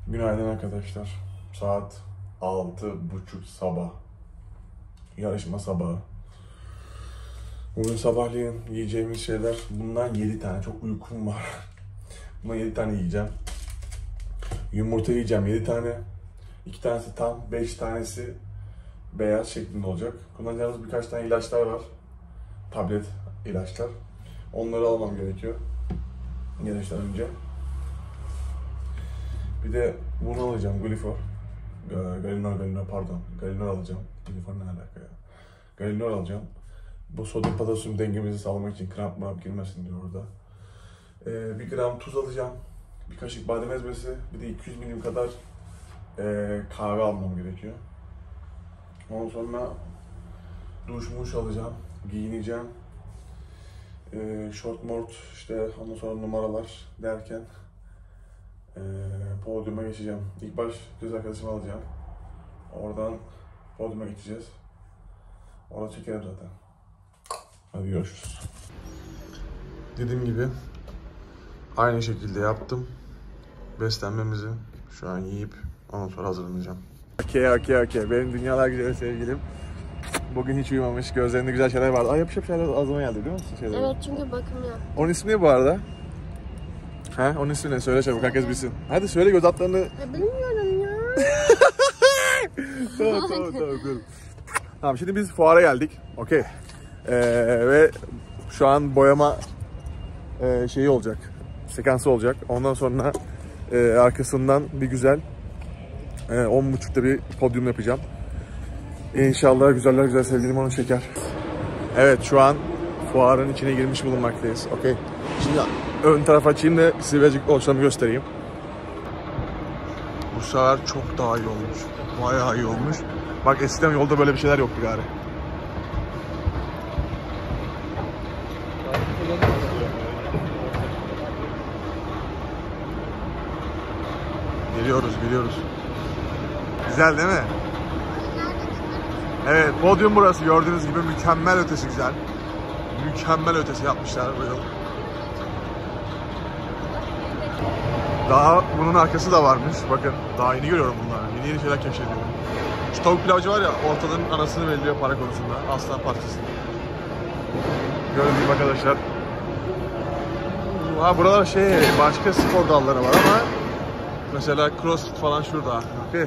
Günaydın arkadaşlar. Saat 6:30 sabah. Yarışma sabahı. Bugün sabahleyin yiyeceğimiz şeyler bundan 7 tane. Çok uykum var. Bundan 7 tane yiyeceğim. Yumurta yiyeceğim 7 tane. 2 tanesi tam, 5 tanesi beyaz şeklinde olacak. Kullanacağımız birkaç tane ilaçlar var. Tablet ilaçlar. Onları almam gerekiyor. Yarıştan önce. Bir de bunu alacağım, Glifor. Galinor pardon. Galinor alacağım. Glifor ne alaka ya? Galinor alacağım. Bu sodyum potasyum dengemizi sağlamak için kramp girmesin diyor orada. 1 gram tuz alacağım. Bir kaşık badem ezmesi. Bir de 200 milim kadar kahve almam gerekiyor. Ondan sonra duş alacağım. Giyineceğim. Short mort işte ondan sonra numaralar derken podyuma geçeceğim. İlk baş kız arkadaşımı alacağım. Oradan podyuma geçeceğiz. Orada çekerim zaten. Hadi görüşürüz. Dediğim gibi aynı şekilde yaptım. Beslenmemizi şu an yiyip ondan sonra hazırlanacağım. Okey. Benim dünyalar güzeli sevgilim. Bugün hiç uyumamış. Gözlerinde güzel şeyler vardı. Ay yapışıp şeyler ağzıma geldi biliyor musun? Evet çünkü bakım ya. Onun ismi ne bu arada? He? Onun ismi ne? Söyle çabuk herkes bilsin. Hadi söyle göz altlarını. Bilmiyorum ya. Tamam. Tamam şimdi biz fuara geldik. Okey. Ve şu an boyama şeyi olacak. Sekansı olacak. Ondan sonra arkasından bir güzel 10.30'da bir podyum yapacağım. İnşallah güzel sevgilim onu çeker. Evet şu an fuarın içine girmiş bulunmaktayız. Okey. Şimdi ön tarafa açayım da size birazcık ortamı göstereyim. Bu sefer çok daha iyi olmuş. Bayağı iyi olmuş. Bak eskiden yolda böyle bir şeyler yoktu gari. Geliyoruz. Güzel değil mi? Evet, podyum burası. Gördüğünüz gibi mükemmel ötesi güzel. Mükemmel ötesi yapmışlar böyle. Daha bunun arkası da varmış. Bakın, daha yeni görüyorum bunları. Yeni şeyler keşfediyorum. Şu tavuk pilavcı var ya, ortadanın anasını belirliyor para konusunda. Aslan Partisi. Gördüğünüz gibi arkadaşlar. Ha buralar başka spor dalları var ama mesela crossfit falan şurada. Okay.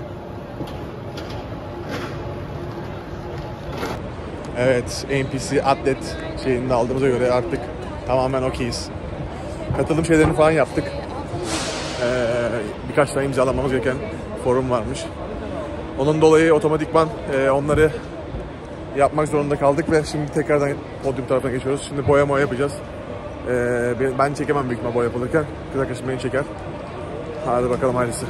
Evet, NPC atlet şeyini de aldığımıza göre artık tamamen okeyiz. Katılım şeylerini falan yaptık. Birkaç tane imzalamamız gereken forum varmış. Onun dolayı otomatikman onları yapmak zorunda kaldık ve şimdi tekrardan podyum tarafına geçiyoruz. Şimdi boyama yapacağız. Ben çekemem büyük ihtimalle boya yapılırken. Kız arkadaşım beni çeker. Hadi bakalım hayırlısı.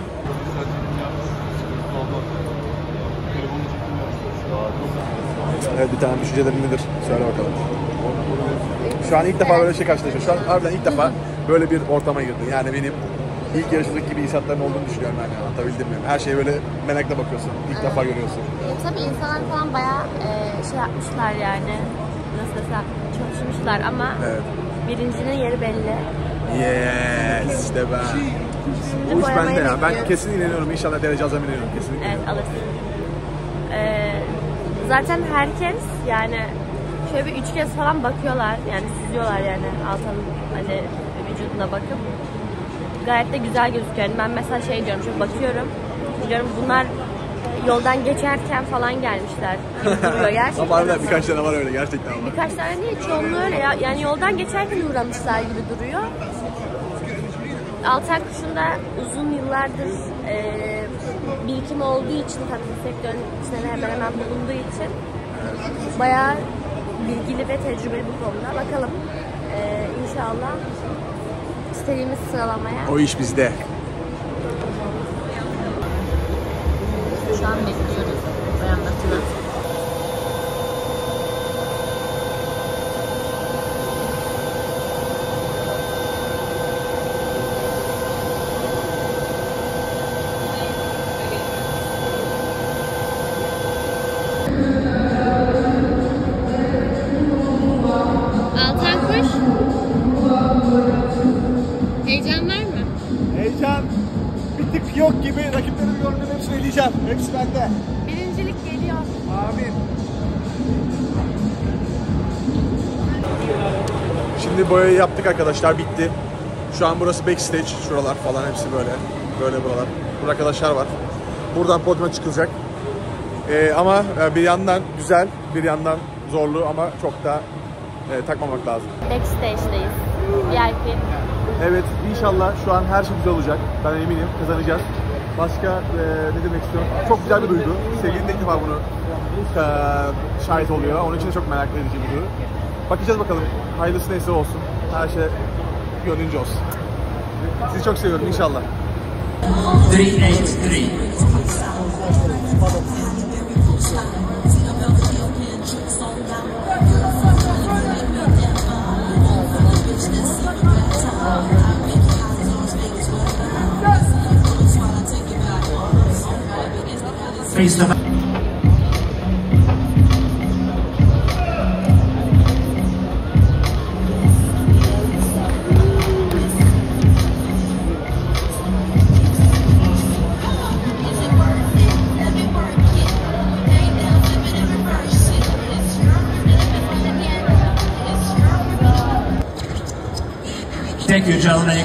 Evet bir tane düşüncelerin nedir? Söyle bakalım. Şu an ilk defa böyle şey karşılaşıyorum. Şu an harbiden ilk defa böyle bir ortama girdin. Yani benim ilk yarışçılık gibi hissiyatların olduğunu düşünüyorum yani. Anlatabildim mi? Her şeye böyle merakla bakıyorsun. İlk defa görüyorsun. Tabii insanlar falan bayağı şey yapmışlar yani. Nasıl desem çalışmışlar ama evet. Birincinin yeri belli. Yes işte ben. Bu iş bende ya. Ben kesin inanıyorum. İnşallah derece alacağım inanıyorum. Kesinlikle. Evet alırsın. Zaten herkes yani şöyle bir 3 kez falan bakıyorlar yani süzüyorlar yani Altan'ın hani vücuduna bakıp gayet de güzel gözüküyor. Yani ben mesela şey diyorum şöyle bakıyorum diyorum bunlar yoldan geçerken falan gelmişler gibi duruyor gerçekten. Ama harbiden birkaç tane var öyle gerçekten ama. Birkaç tane değil çoğunluğu öyle ya yani yoldan geçerken uğramışlar gibi duruyor. Altan Kuş'un da uzun yıllardır birikimi olduğu için tabii bu sektörün içinde hemen bulunduğu için bayağı bilgili ve tecrübeli bu konuda. Bakalım inşallah istediğimiz sıralamaya. O iş bizde. Şu an bekliyoruz dayanmasını. Altan Kuş. Heyecan var mı? Heyecan. Bir artık yok gibi. Rakiplerimi gördüm, hepsini eleyeceğim. Hepsi bende. Birincilik geliyor. Amin. Şimdi boyayı yaptık arkadaşlar, bitti. Şu an burası backstage, şuralar falan hepsi böyle. Böyle buralar. Burada arkadaşlar var. Buradan podyuma çıkılacak. Ama bir yandan güzel, bir yandan zorlu ama çok da takmamak lazım. Backstage'deyiz. VIP. Evet, inşallah şu an her şey güzel olacak. Ben eminim, kazanacağız. Başka ne demek istiyorum? Çok güzel bir duygu. Sevgilim de ilk defa bunu şahit oluyor. Onun için de çok merak edici bir duygu. Bakacağız bakalım. Hayırlısı neyse olsun. Her şey gönlünce olsun. Sizi çok seviyorum inşallah. 383. Face the Thank you, gentlemen.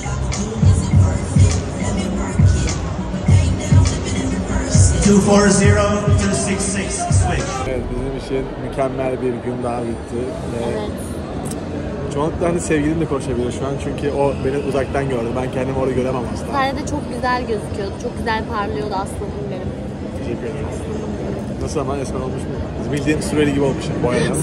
Two 266 switch. Evet, bizim için mükemmel bir gün daha bitti. Evet. Çoğunlukla hani sevgilim de konuşabiliyor şu an çünkü o beni uzaktan gördü. Ben kendimi orada göremem aslında. Sahnede çok güzel gözüküyordu. Çok güzel parlıyordu aslında benim. Teşekkür ederim. Nasıl ama esmer olmuş mu? Bildiğim Suriyeli gibi olmuş boyadan.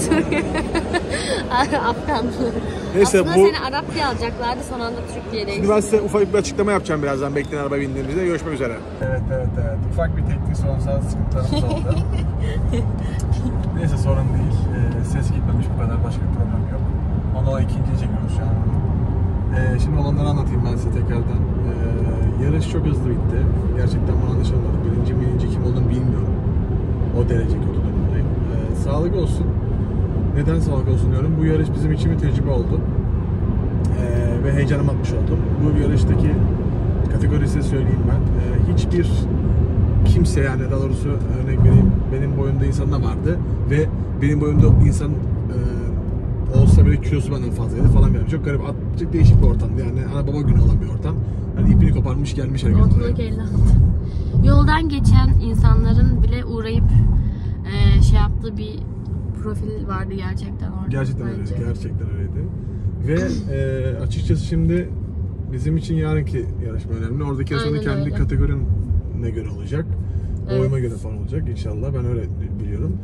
Afgan. Neyse, aslında bu- seni Arap diye alacaklardı, son anda Türkiye'deyiz. Şimdi ben size ufak bir açıklama yapacağım birazdan bekleyen araba bindiğimizde. Görüşmek üzere. Evet. Ufak bir teknik sorunsal sıkıntılarımız oldu. Neyse sorun değil. Ses gitmemiş bu kadar. Başka bir problem yok. Onu ikinciyi çekiyoruz şu an. Şimdi olanları anlatayım ben size tekrardan. Yarış çok hızlı bitti. Gerçekten bunu anlaşılmadı. Birinci kim olduğunu bilmiyorum. O derece kötü durumdayım. Sağlık olsun. Neden sağlık olsun diyorum. Bu yarış bizim için bir tecrübe oldu. Ve heyecanım atmış oldum. Bu yarıştaki kategorisi söyleyeyim ben. Hiçbir kimse, yani daha doğrusu örnek vereyim, benim boyumda insan da vardı ve benim boyumda insan olsa bile kilosu benden fazlaydı falan yani. Çok garip, çok değişik bir ortamdı yani. Ana baba günü olan bir ortam. Yani ipini koparmış gelmiş herkes buraya. Ortalık 56. Yoldan geçen insanların bile uğrayıp şey yaptığı bir profil vardı gerçekten orada. Gerçekten bence. öyleydi. Gerçekten öyleydi. Ve açıkçası şimdi bizim için yarınki yarışma önemli. Oradaki yarışmanın Aynen kendi öyle. kategorine göre olacak. Evet. Boyuma göre falan olacak inşallah. Ben öyle biliyorum.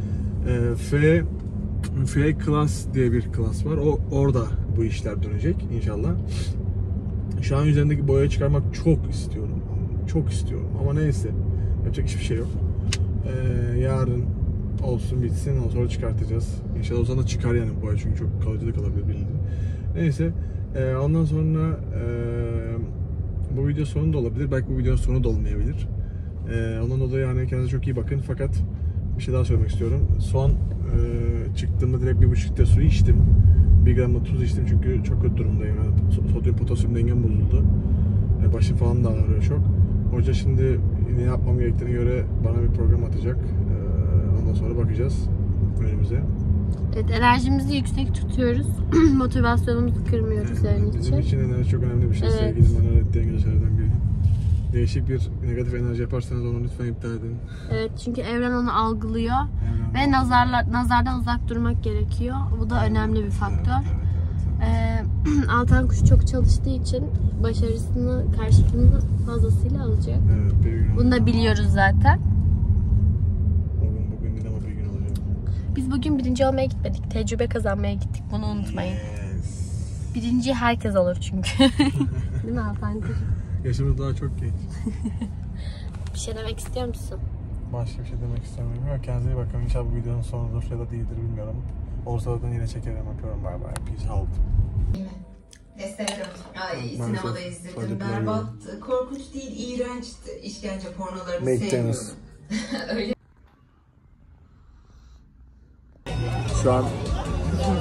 F class diye bir klas var. Orada bu işler dönecek inşallah. Şu an üzerindeki boyayı çıkarmak çok istiyorum. Çok istiyorum ama neyse. Yapacak hiçbir şey yok. Yarın olsun bitsin, ondan sonra çıkartacağız. İnşallah o zaman da çıkar yani boya çünkü çok kalıcı da kalabilir bildiğin. Neyse. Ondan sonra bu video sonu da olabilir. Belki bu videonun sonu da olmayabilir. Ondan dolayı yani kendinize çok iyi bakın. Fakat bir şey daha söylemek istiyorum. Son çıktığımda direkt 1,5 litre su içtim. 1 gram da tuz içtim çünkü çok kötü durumdayım. Yani sodyum potasyum dengem bozuldu. Başım falan da ağrıyor çok. Hoca şimdi ne yapmam gerektiğine göre bana bir program atacak. Ondan sonra bakacağız önümüze. Evet, enerjimizi yüksek tutuyoruz. Motivasyonumuzu kırmıyoruz senin Bizim için. için enerji çok önemli bir şey. Evet. Sevgilim bana öğrettiği güzel şeylerden biri. Değişik bir negatif enerji yaparsanız onu lütfen iptal edin. Evet, çünkü evren onu algılıyor Evren. ve nazardan uzak durmak gerekiyor. Bu da önemli bir faktör. Altan kuş çok çalıştığı için başarısını, karşılığını fazlasıyla alacak. Evet, bir gün Bunu da biliyoruz zaten. Bugün değil ama bir gün olacak. Biz bugün birinci olmaya gitmedik. Tecrübe kazanmaya gittik. Bunu unutmayın. Yes. Birinci herkes olur çünkü. Değil mi Altancığım? Yaşımız daha çok genç. Bir şey demek istiyor musun? Başka bir şey demek istemiyorum. Yok, kendinize iyi bakın. İnşallah bu videonun sonudur ya da değildir bilmiyorum. Olursa da yine çekerim. Yapıyorum. Bye bye. Peace out. Eserim. Ay, sinemada Maalesef izledim. sadece Berbattı. Korkunç değil, iğrençti. İşkence pornolarını Make sevmiyorum. tennis. Öyle. Şu an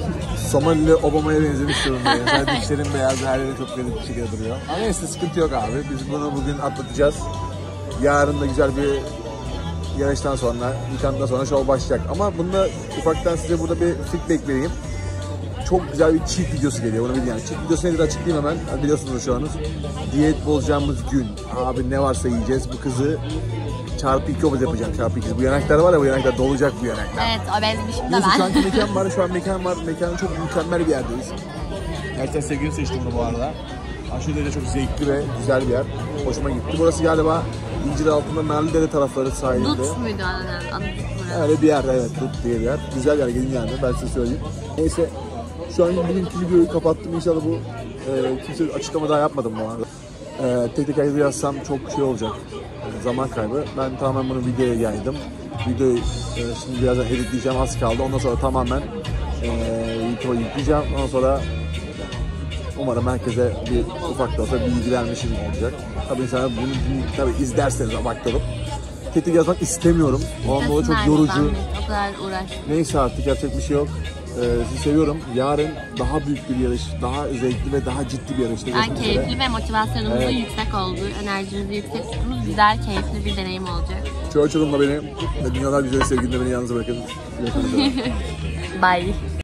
Somalili Obama'ya benzemiş durumdayım. Sadece dişlerim beyaz, her yeri çok garip bir şekilde duruyor. Ama neyse sıkıntı yok abi. Biz bunu bugün atlatacağız. Yarın da güzel bir yarıştan sonra, weekend'dan sonra show başlayacak. Ama bunda ufaktan size burada bir feedback vereyim. Çok güzel bir cheat videosu geliyor, bunu bilin yani. Cheat videosu nedir açıklayayım hemen. Biliyorsunuz şu anız. Diyet bozacağımız gün. Abi ne varsa yiyeceğiz. Bu kızı çarpı 2 obez yapacağım, çarpı 2. Bu yanaklar var ya, bu yanaklar dolacak bu yanaklar. Evet, obezmişim de Neyse, ben. şu anki mekan var, şu an mekan var. Mekanın çok mükemmel bir yerdeyiz. Gerçekten sevgili seçtim bunu bu arada. Aşırı derece çok zevkli ve güzel bir yer. Hoşuma gitti. Burası galiba İnciraltı'nda Narlıdere tarafları sahilde. Dut muydu adı? Öyle bir yer, evet, Dut diye bir yer. Güzel yer, gelin yani, ben size söyleyeyim. Neyse, şu an bugünkü videoyu kapattım. İnşallah bu kimse açıklama daha yapmadım bu arada. Tek tek ayrı yazsam çok şey olacak, zaman kaybı. Ben tamamen bunu videoya yaydım. Videoyu şimdi birazdan editleyeceğim, az kaldı. Ondan sonra tamamen YouTube'a yükleyeceğim. Ondan sonra umarım herkese bir ufak da olsa bilgi vermişim olacak. Tabii insanlar bunu tabii izlerseniz abartılıp tek tek yazmak istemiyorum. Ondan dolayı çok yorucu. O kadar uğraş. Neyse artık yapacak bir şey yok. Sizi seviyorum. Yarın daha büyük bir yarış, daha zevkli ve daha ciddi bir yarışta görüşmek üzere. Keyifli ve motivasyonumuzun yüksek olduğu, enerjimizi yüksek tuttuğumuz güzel, keyifli bir deneyim olacak. Churchill'ımla beni ve dünyalar güzeli sevgilimle beni yalnız bırakın. Bye.